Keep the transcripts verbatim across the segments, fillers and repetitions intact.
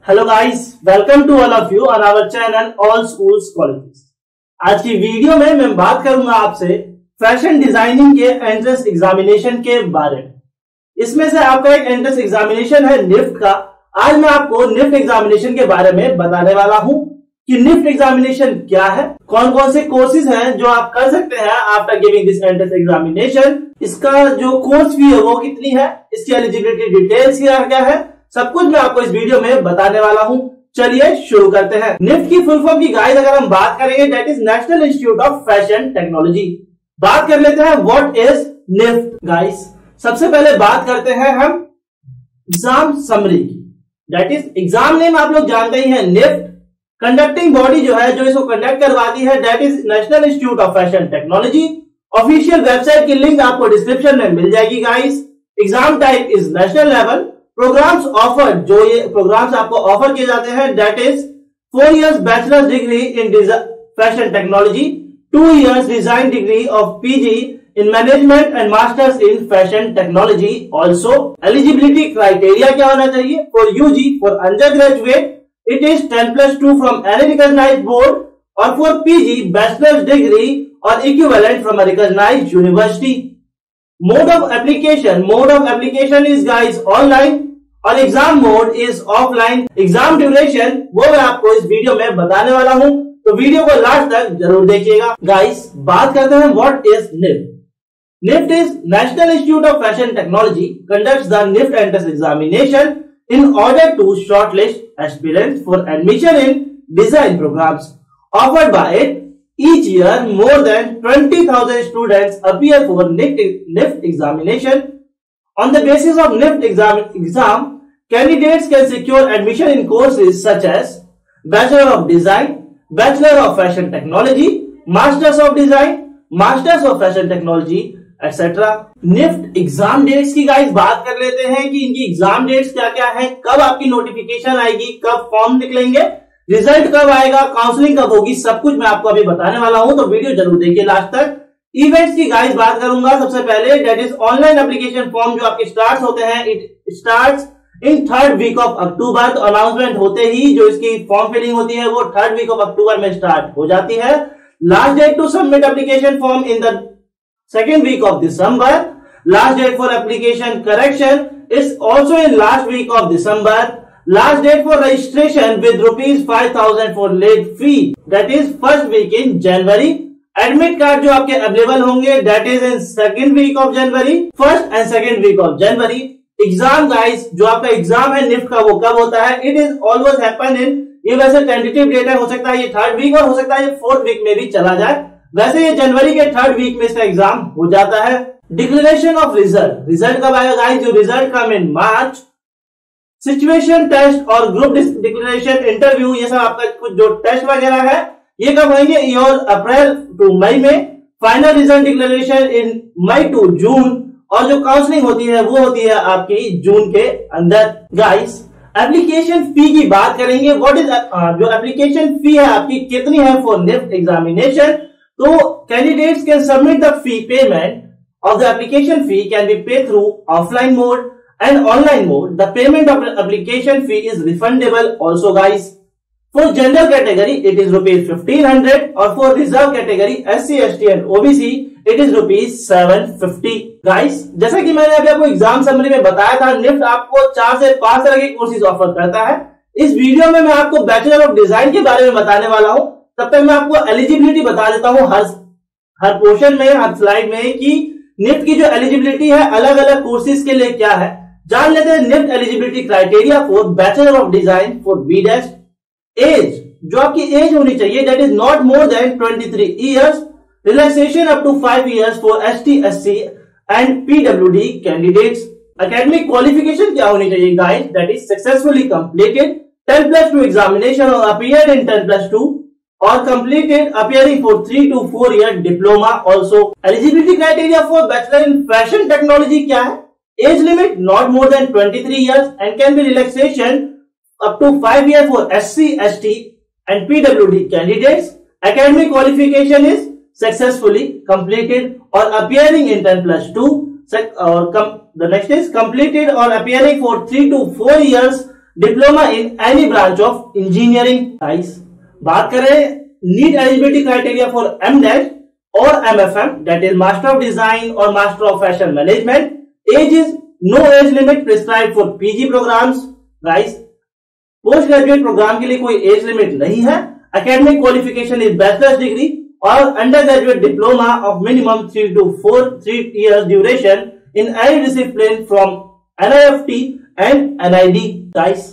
Hello guys, welcome to all of you on our channel all schools colleges. आज की video में मैं बात करूंगा आपसे फैशन डिजाइनिंग के एंट्रेंस एग्जामिनेशन के बारे में। इसमें से आपका एक एंट्रेंस एग्जामिनेशन है निफ्ट का। आज मैं आपको निफ्ट एग्जामिनेशन के बारे में बताने वाला हूं कि निफ्ट एग्जामिनेशन क्या है, कौन कौन से कोर्सेज हैं जो आप कर सकते हैं after giving this entrance examination, इसका जो कोर्स फी है वो कितनी है, इसकी एलिजिबिलिटी डिटेल्स क्या क्या है, सब कुछ मैं आपको इस वीडियो में बताने वाला हूं। चलिए शुरू करते हैं। निफ्ट की फुल फॉर्म की गाइड अगर हम बात करेंगे, that is National Institute of fashion Technology. बात कर लेते हैं व्हाट इज निफ्ट गाइस। सबसे पहले बात करते हैं हम एग्जाम समरी की, दैट इज एग्जाम नेम आप लोग जानते ही हैं निफ्ट। कंडक्टिंग बॉडी जो है जो इसको कंडक्ट करवाती है that is National Institute of fashion Technology. Official website की लिंक आपको डिस्क्रिप्शन में मिल जाएगी guys. Exam type is national level. Programmes offer, जो ये प्रोग्राम्स आपको ऑफर किए जाते हैं that is four years bachelors degree in fashion technology, two years design degree of PG in management and masters in fashion technology. Also eligibility criteria क्या होना चाहिए for UG, for under graduate it is ten plus two from any recognised board, और for PG bachelors degree और equivalent from a recognised university. Mode of application, mode of application is guys online और exam mode is offline. Exam duration वो मैं आपको इस video में बताने वाला हूं, तो वीडियो को लास्ट तक जरूर देखिएगा। गाइस बात करते हैं what is NIFT. NIFT is National Institute of fashion Technology conducts the NIFT entrance examination in order to shortlist aspirants for admission in design programmes offered by it. Each year, more than twenty thousand students appear for NIFT examination. On the basis of NIFT exam, exam, candidates can secure admission in courses such as Bachelor of Design, Bachelor of Fashion Technology, Masters of Design, Masters of Fashion Technology, et cetera. NIFT exam dates की guys बात कर लेते हैं कि इनकी exam dates क्या क्या है, कब आपकी नोटिफिकेशन आएगी, कब फॉर्म निकलेंगे, रिजल्ट कब आएगा, काउंसलिंग कब होगी, सब कुछ मैं आपको अभी बताने वाला हूं, तो वीडियो जरूर देखिए लास्ट तक। इवेंट्स की गाइस बात करूंगा सबसे पहले, that is online application form जो आपके स्टार्ट होते हैं, it starts in third week of October. तो अनाउंसमेंट होते ही जो इसकी फॉर्म फिलिंग होती है वो थर्ड वीक ऑफ अक्टूबर में स्टार्ट हो जाती है। Last date to submit application form in the second week of December. Last date for application correction is also in last week of December. Last date for registration with rupees five thousand for late fee, that is first week in January. Admit card जो आपके available होंगे that is in second week of January, first and second week of January. Exam guys, जो आपका exam है NIFT का वो कब होता है, it is always happen in, ये वैसे टेंटेटिव डेट है, हो सकता है ये थर्ड वीक और हो सकता है ये फोर्थ वीक में भी चला जाए, वैसे ये जनवरी के थर्ड वीक में इसका एग्जाम हो जाता है। डिक्लेरेशन ऑफ रिजल्ट, रिजल्ट कब आएगा गाइस, जो result come in March. Situation test और ग्रुप डिक्लेरेशन इंटरव्यू, ये सब आपका कुछ जो टेस्ट वगैरह है ये कब होंगे, योर अप्रैल टू मई में। Final result declaration in May to June, और जो काउंसलिंग होती है वो होती है आपकी जून के अंदर। गाइस एप्लीकेशन फी की बात करेंगे, व्हाट इज जो एप्लीकेशन फी है आपकी कितनी है फॉर निफ्ट एग्जामिनेशन। तो candidates can submit the fee payment of the application fee can be pay through offline mode and online mode. The payment of application fee is refundable also guys. For general category it is rupees fifteen hundred, or for reserve category S C S T and O B C it is rupees seven fifty. guys जैसा कि मैंने अभी आपको exam summary में बताया था, NIFT आपको चार से पांच तरह के कोर्सेज ऑफर करता है। इस वीडियो में मैं आपको बैचलर ऑफ डिजाइन के बारे में बताने वाला हूं, तब तक मैं आपको एलिजिबिलिटी बता देता हूं हर हर पोर्शन में, हर स्लाइड में, कि निफ्ट की जो एलिजिबिलिटी है अलग अलग कोर्सेज के लिए क्या है। जान लेते हैं NIFT eligibility criteria for bachelor of design for B Des. Age, जो आपकी एज होनी चाहिए that is not more than twenty three years. Relaxation up to five years for ST, SC and PWD candidates. Academic qualification क्या होनी चाहिए guys, that is successfully completed ten plus two examination और appeared in ten plus two और completed appearing for three to four year diploma also. Eligibility criteria for bachelor in fashion technology क्या है, age limit not more than twenty-three years and can be relaxation up to five years for S C, S T and P W D candidates. Academic qualification is successfully completed or appearing in ten plus two, or the next is completed or appearing for three to four years diploma in any branch of engineering. Guys बात करें NIFT eligibility criteria for M Des और M F M, that is master of design और master of fashion management. Age is no age limit prescribe for PG programmes. Guys post graduate programme के लिए कोई age limit नहीं है। Academic qualification is bachelors degree और under graduate diploma of minimum three to four three years duration in any discipline from N I F T and N I D. Guys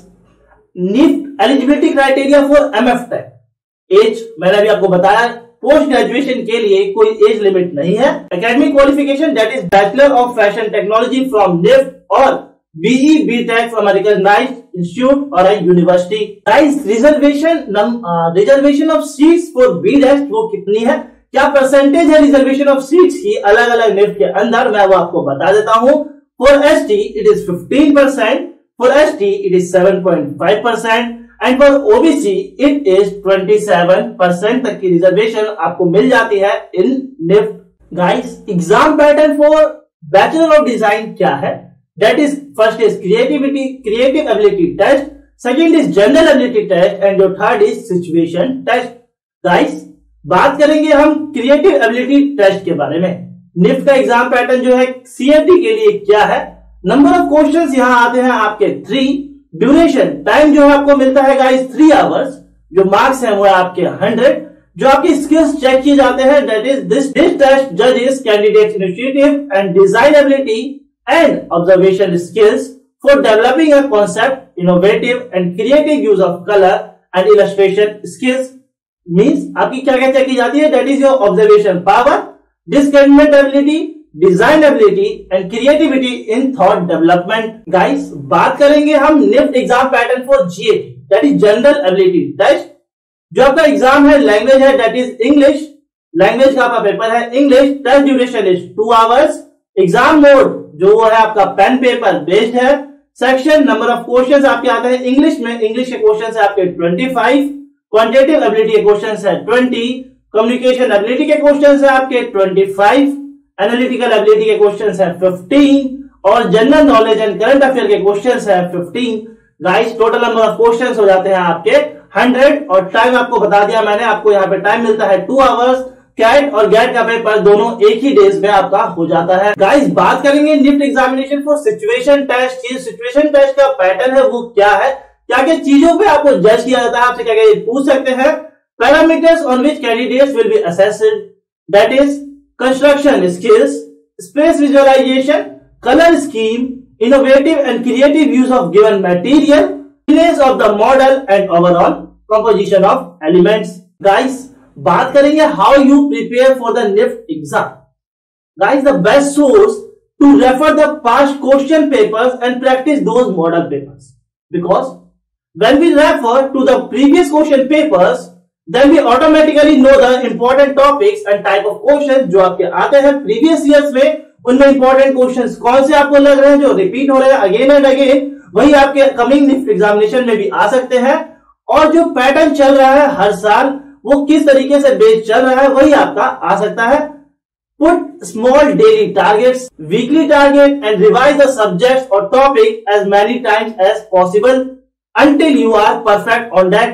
NIFT eligibility criteria for M F tech, as मैंने अभी आपको बताया post graduation के लिए कोई age limit नहीं है। Academic qualification that is bachelor of fashion technology from NIFT और BE BTech from a recognised institute और a university. Guys reservation reservation of seats for B Des वो कितनी है, क्या परसेंटेज है रिजर्वेशन ऑफ सीट्स की अलग अलग निफ्ट के अंदर, मैं वो आपको बता देता हूं। For S T it is fifteen percent, for S T it is seven point five percent and for OBC it is twenty seven percent तक की रिजर्वेशन आपको मिल जाती है in NIFT. Guys exam pattern for bachelor of design क्या है, that is first is creativity creative ability test, second is general ability test and जो third is situation test. Guys बात करेंगे हम क्रिएटिव एबिलिटी टेस्ट के बारे में। NIFT का एग्जाम पैटर्न जो है सीएटी के लिए क्या है, नंबर ऑफ क्वेश्चंस यहां आते हैं आपके थ्री, ड्यूरेशन टाइम जो है आपको मिलता है गाइस थ्री आवर्स, जो मार्क्स है वो है आपके हंड्रेड, जो आपकी स्किल्स चेक किए जाते हैं that is this this test जजेस candidate initiative and design ability and observation skills for developing a concept, innovative and creative use of colour and illustration skills. Means आपकी क्या क्या चेक की जाती है, that is your observation power, discriminate ability, design ability and creativity in thought development. Guys बात करेंगे हम NIFT exam pattern for GAT, that is general ability test. जो आपका एग्जाम है लैंग्वेज है दैट इज इंग्लिश, लैंग्वेज का आपका paper है English, test duration is two hours. Exam mode जो वो है आपका पेन पेपर बेस्ड है। सेक्शन नंबर ऑफ क्वेश्चंस आपके आते हैं इंग्लिश में, इंग्लिश के क्वेश्चंस है आपके ट्वेंटी फाइव, क्वांटिटेटिव एबिलिटी के क्वेश्चंस है ट्वेंटी, कम्युनिकेशन एबिलिटी के क्वेश्चंस है आपके ट्वेंटी फाइव, एनालिटिकल एबिलिटी के क्वेश्चंस है फिफ्टीन और general knowledge and current affair के क्वेश्चंस है fifteen. Guys total number of questions हो जाते हैं आपके हंड्रेड और टाइम आपको बता दिया मैंने, आपको यहाँ पे टाइम मिलता है टू आवर्स। कैट और गैट का पेपर दोनों एक ही डेज में आपका हो जाता है। गाइस बात करेंगे NIFT examination for situation test. ये सिचुएशन टेस्ट का पैटर्न है वो क्या है, क्या क्या चीजों पे आपको जज किया जाता है, आपसे क्या क्या पूछ सकते हैं। Parameters on which candidates will be assessed, that is construction skills, space visualisation, colour scheme, innovative and creative use of given material, finish of the model and overall composition of elements. Guys बात करेंगे how you prepare for the NIFT exam. Guys the best source to refer the past question papers and practice those model papers, because when we refer to the previous question papers then we automatically know the important topics and type of questions जो आपके आते हैं previous years में। उनमें important questions कौन से आपको लग रहे हैं जो रिपीट हो रहे हैं अगेन एंड अगेन, वही आपके कमिंग निफ्ट एग्जामिनेशन में भी आ सकते हैं। और जो पैटर्न चल रहा है हर साल वो किस तरीके से बेस चल रहा है वही आपका आ सकता है। Put small daily targets, weekly target and revise the subjects or topic as many times as possible until you are perfect on that.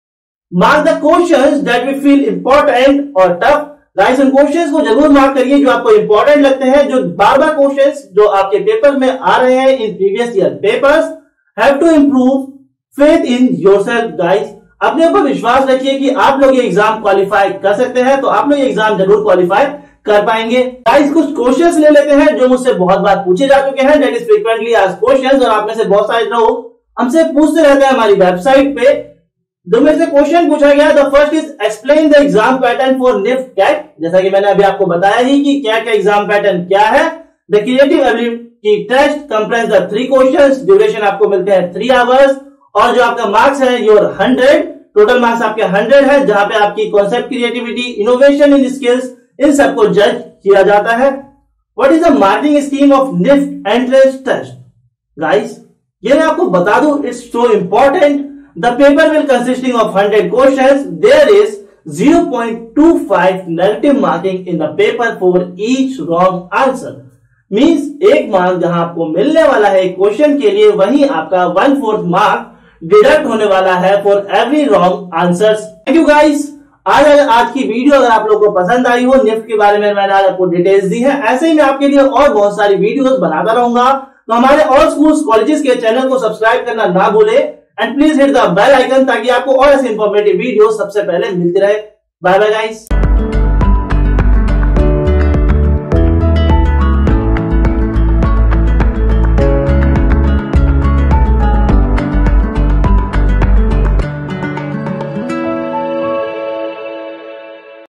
Mark the questions that we feel important or tough. Guys, उन questions को जरूर mark करिए जो आपको important लगते हैं, जो बार बार questions जो आपके पेपर में आ रहे हैं in previous year papers. Have to improve faith in yourself. Guys अपने ऊपर विश्वास रखिए कि आप लोग ये एग्जाम क्वालिफाई कर सकते हैं, तो आप लोग ये एग्जाम जरूर क्वालिफाई कर पाएंगे। गाइस कुछ क्वेश्चंस ले लेते हैं जो मुझसे बहुत बार पूछे जा चुके हैं, that is frequently asked questions, और आप में से बहुत सारे लोग हमसे पूछते रहते हैं हमारी वेबसाइट पे। दो में से क्वेश्चन पूछा गया, the first is explain the exam pattern for NIFT CAT. जैसा कि मैंने अभी आपको बताया ही कि क्या क्या एग्जाम पैटर्न क्या है। The creative ability test compress the three questions, duration आपको मिलते हैं थ्री आवर्स और जो आपका मार्क्स है योर हंड्रेड, टोटल मार्क्स आपके हंड्रेड है, जहां पे आपकी concept creativity, innovation in skills, इन सबको जज किया जाता है। What is the marking scheme of NIFT entrance test. Guys ये मैं आपको बता दूं, it's so important. The paper will consisting of hundred questions, there is zero point two five negative marking in the paper for each wrong answer. Means एक mark जहां आपको मिलने वाला है क्वेश्चन के लिए, वहीं आपका वन फोर्थ मार्क डिडक्ट होने वाला है for every wrong answers. Thank you guys. आज आज की वीडियो अगर आप लोगों को पसंद आई हो, निफ्ट के बारे में मैंने आज आपको डिटेल्स दी है, ऐसे ही मैं आपके लिए और बहुत सारी वीडियोस बनाता रहूंगा। तो हमारे ऑल स्कूल्स कॉलेजेस के चैनल को सब्सक्राइब करना ना भूले and please hit the bell icon ताकि आपको और ऐसे इंफॉर्मेटिव वीडियो सबसे पहले मिलती रहे। Bye bye guys.